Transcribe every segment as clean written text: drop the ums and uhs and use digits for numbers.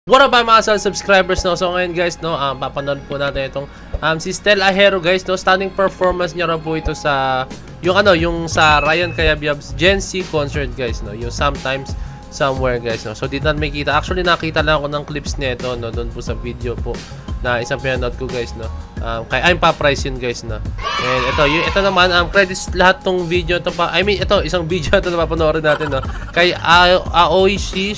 What up mga subscribers, no? So ngayon guys, no, papanood po natin itong si Stel Ahero guys, no. Stunning performance niya raw po ito sa yung sa Ryan Cayabyab's Gen Z concert guys, no. Yung Sometimes Somewhere guys, no. So dito natin makita. Actually nakita lang ako ng clips nito, no, doon po sa video po na isang pinanood ko guys, no. Kay I'm Pa-Price yun guys, no. And ito naman credits lahat tong video to pa. I mean ito isang video ito na papanoorin natin, no. Kay Aoishi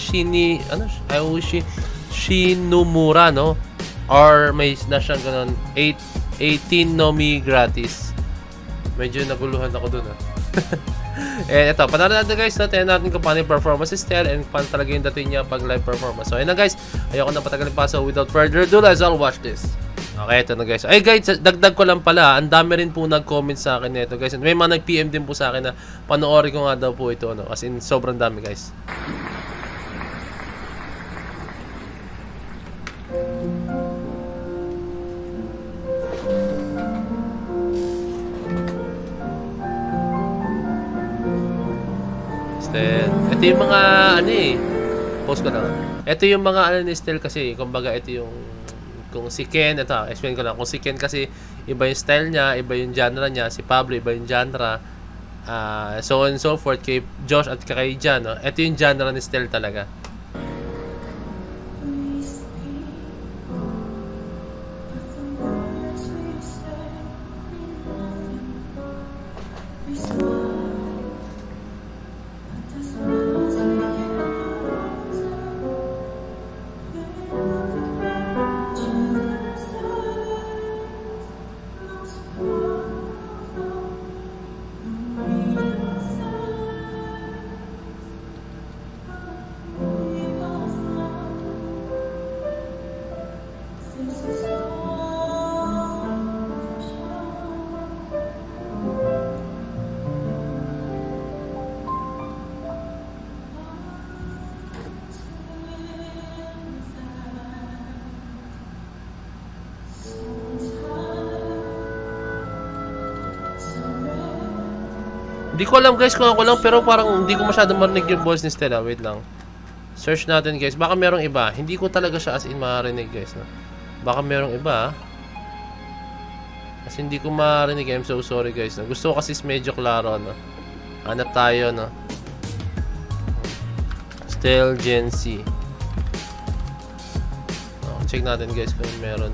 Shinomura, no? Or may na siyang ganun 18 nomi gratis. Medyo naguluhan ako dun, ha. And ito, panoorin natin guys, no? Tingnan natin kung paano yung performance style and paano talaga yung dating niya pag live performance. So ayun na guys, ayoko na patagalin pa. So without further ado, let's all watch this. Okay, ito na guys. Ay guys, dagdag ko lang pala, ang dami rin po nag-comment sa akin nito guys. May mga nag-PM din po sa akin na panoorin ko nga daw po ito, no? As in, sobrang dami guys. Ito yung mga post ko lang. Ito yung mga ni Stel kasi, kumbaga ito yung kung si Ken, ito explain ko lang. Kung si Ken kasi iba yung style niya, iba yung genre niya, si Pablo iba yung genre, so on and so forth, kay Josh at kay Jan, no? Ito yung genre ni Stel talaga. Hindi ko alam guys kung ako lang, pero parang hindi ko masyadong marinig yung voice ni Stella. Wait lang. Search natin guys. Baka merong iba. Hindi ko talaga siya as in marinig guys, no? Baka merong iba. Kasi hindi ko marinig. I'm so sorry guys, no? Gusto ko kasi medyo klaro, no? Hanap tayo, no? Stel Gen Z. Check natin guys kung meron.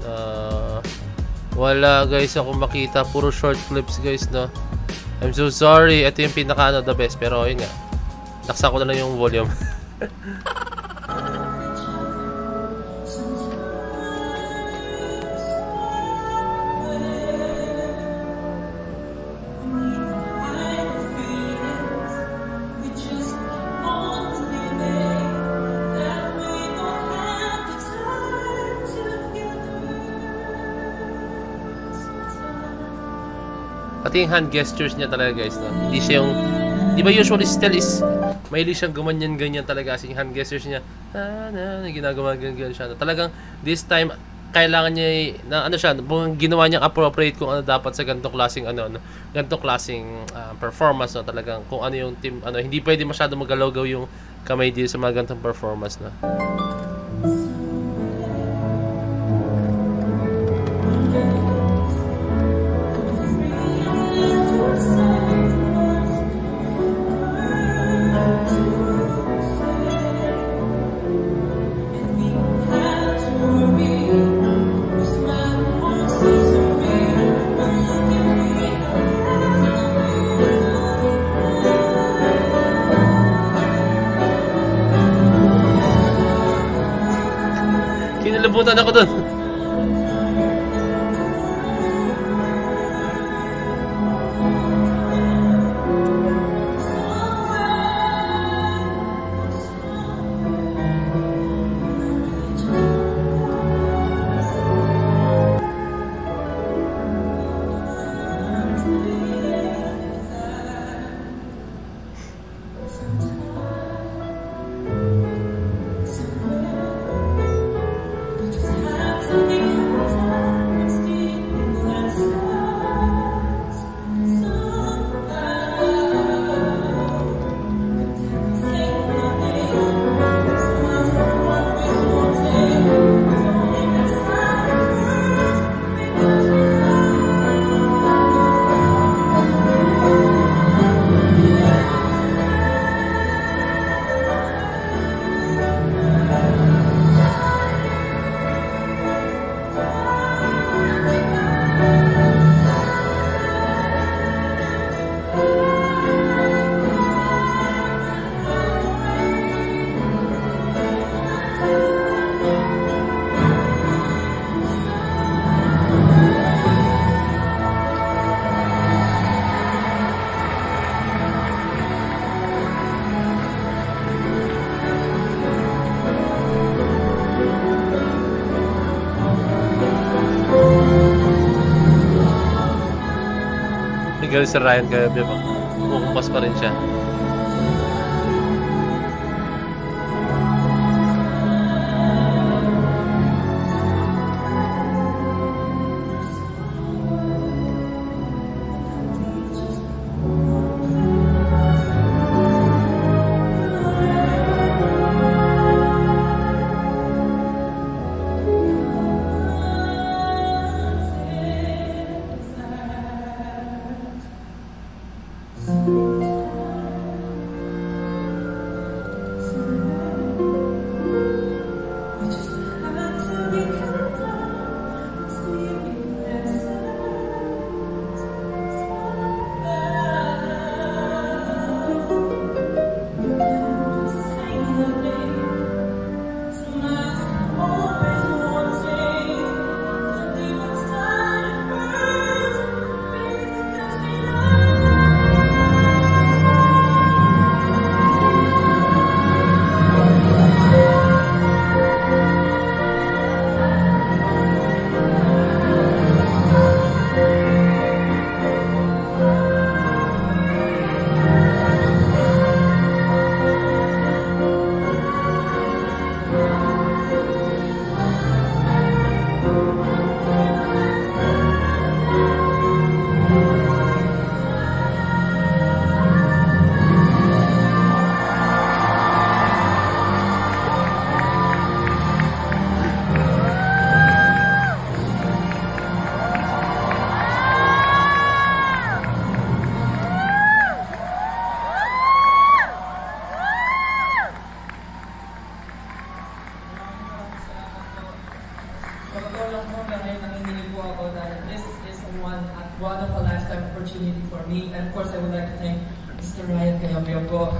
Wala guys ako makita. Puro short clips guys, no? I'm so sorry. Ito yung pinaka the best. Pero yun nga, naksa ko na lang yung volume. Pati yung hand gestures niya talaga guys, no? Hindi siya yung, di ba usually Stel is mahilig siyang gumanyan-ganyan talaga, kasi yung hand gestures niya ginagawa ganyan siya, no? Talagang this time kailangan niya na siya, ginawa niyang appropriate kung ano dapat sa ganitong klaseng ganitong klaseng performance, no? Talagang kung ano yung team, hindi pwede masyado magalaw-gaw yung kamay dito sa mga ganitong performance, no? Kinalabutan ako dun. Tigil si Ryan kaya diba? Kumukumpas pa rin siya. One of a lifetime opportunity for me, and of course I would like to thank Mr. Ryan Kayamyoko.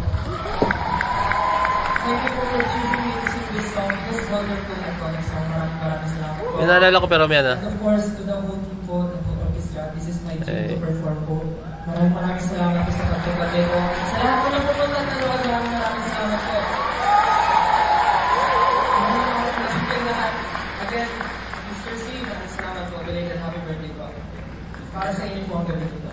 Thank you for choosing me to sing this song, this wonderful iconic song. Maraming salamat po. Pinalala ko pero yan And of course to the whole team po, the whole orchestra, this is my dream to perform po. Maraming salamat po sa pagkakataon ko. Sa lahat po ng pupunta na luwag, maraming salamat po. Again, Mr. C, maraming salamat po. Belated happy birthday po. Para sa inyo po ang gabi nito.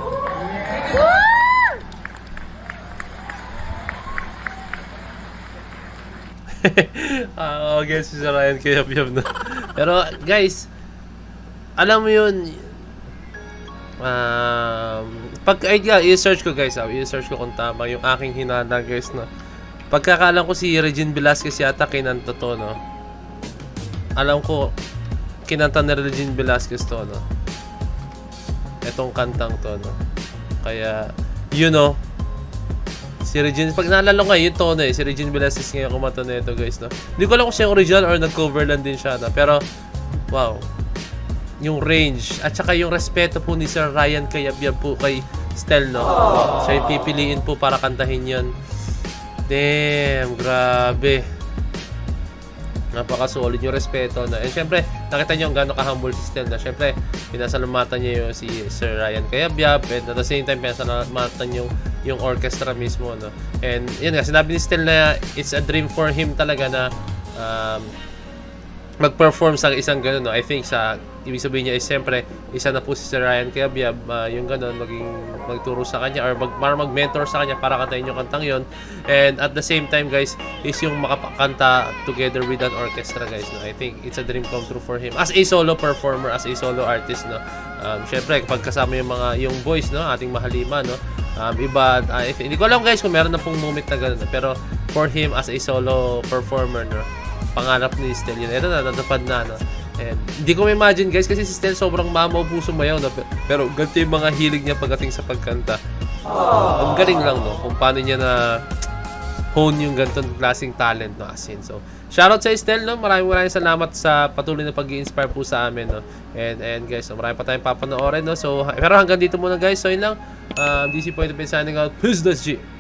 Okay, si Ryan Kayab na. Pero guys, alam mo yun, pag i-search ko guys, i-search ko kung tama yung aking hinala guys, no. Pagkakalam ko si Regine Velasquez yata kinanta to, no. Alam ko kinanta ni Regine Velasquez to, no. Etong kantang to, no. Kaya you know, si Regine, pag naalala ko nga yung tono si Regine Velasquez ngayon kumanta na ito guys, no. Hindi ko alam kung siya yung original or nag-cover lang din siya, no? Pero wow, yung range at saka yung respeto po ni Sir Ryan Cayabyab po kay Stel, no. Siya yung pipiliin po para kantahin yun. Damn, grabe. Napaka-solid yung respeto na. And syempre, nakita nyo gano'n ka-humble si Stel na. Syempre, pinasalamatan niya yung si Sir Ryan Cayabyab, and at the same time, pinasalamatan yung orchestra mismo, no. And yun nga, sinabi ni Stel na it's a dream for him talaga na mag-perform sa isang gano'n, no. I think sa ibig sabihin niya is siyempre isa na po si Sir Ryan Cayabyab, yung gano'n, magturo sa kanya or mag-mentor sa kanya para kantahin yung kantang yon. And at the same time guys, is yung makakanta together with an orchestra guys, no. I think it's a dream come true for him as a solo performer, as a solo artist, no. Syempre kapag kasama yung boys, no, ating mahalima, no. Iba, hindi ko alam guys kung meron na pong moment na gano'n, pero for him as a solo performer, no, pangarap ni Stel yun. Ito na, natapad na, no. And hindi ko ma-imagine guys kasi si Stel sobrang mamaw puso mayaw, no? Pero ganito yung mga hilig niya pagdating sa pagkanta. Ang galing lang, no, kung paano niya na hone yung ganitong klaseng talent, no, as in. So shoutout sa Stel, no. Maraming salamat sa patuloy na pag-i-inspire po sa amin, no. And guys, so, marami pa tayong papanoorin, no. So pero hanggang dito muna guys. So yun lang, DC Point of View signing out. Peace, that's G.